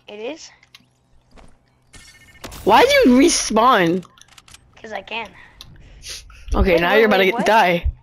It is? Why'd you respawn? Because I can. Okay, Wait, now wait, you're about wait, to what? die.